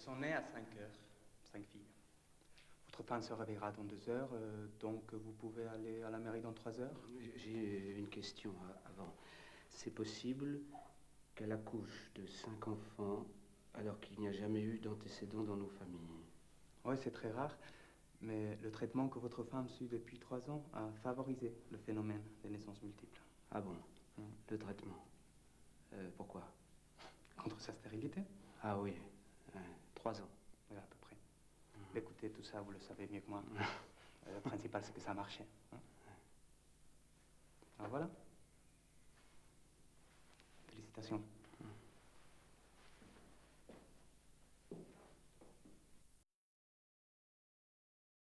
sont nées à 5 heures, 5 filles. Votre femme se réveillera dans 2 heures, donc vous pouvez aller à la mairie dans 3 heures. J'ai une question avant. C'est possible qu'elle accouche de 5 enfants alors qu'il n'y a jamais eu d'antécédents dans nos familles? Oui, c'est très rare, mais le traitement que votre femme suit depuis 3 ans a favorisé le phénomène des naissances multiples. Ah bon? Le traitement. Pourquoi? Contre sa stérilité? Ah oui, 3 ans. Oui, à peu près. Écoutez, tout ça, vous le savez mieux que moi. Le principal, c'est que ça marchait. Hein? Alors voilà. Félicitations.